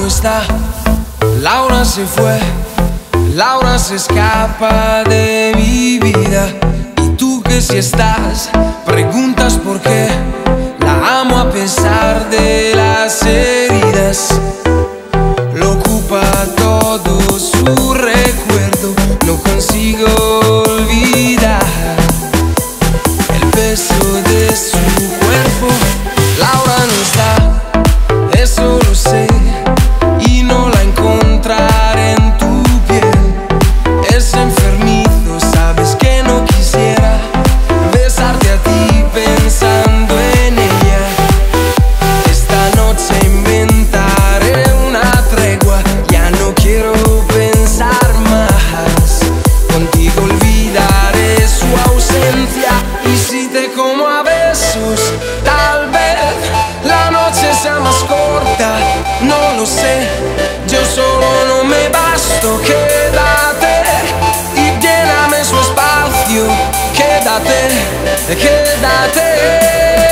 no está, Laura se fue, Laura se escapa de mi vida. Y tú que si estás, preguntas por qué. La amo a pesar de las heridas. Lo ocupa todo su recuerdo, no consigo olvidar el peso de su cuerpo. Laura no está, eso lo sé, y no la encontraré en tu piel. Es enfermizo, sabes que no quisiera besarte a ti pensando en ella. Esta noche inventaré una tregua, ya no quiero pensar más. Contigo olvidaré su ausencia, y si te como a besos, tal vez la noche sea más corta. No lo sé, yo solo no me basto. Quédate y lléname su espacio. Quédate, quédate.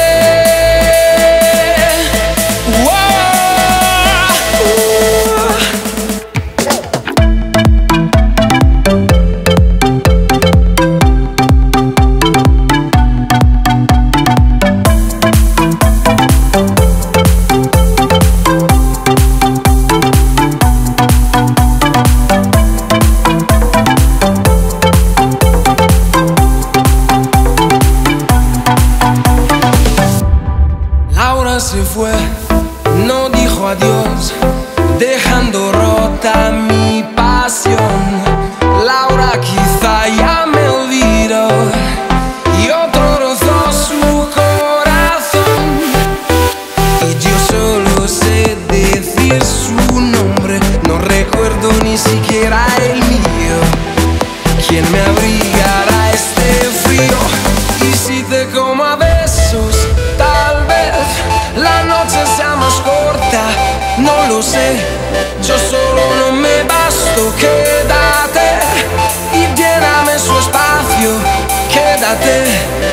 Laura se fue, no dijo adiós, dejando rota mi pasión. Laura quizá ya me olvidó y otro rozó su corazón. Y yo solo sé decir su nombre, no recuerdo ni siquiera el mío. ¿Quién me abrigará este frío? Y si te como a besos, tal vez la noche sea más corta. No lo sé, yo solo no me basto. Quédate y lléname su espacio. Quédate.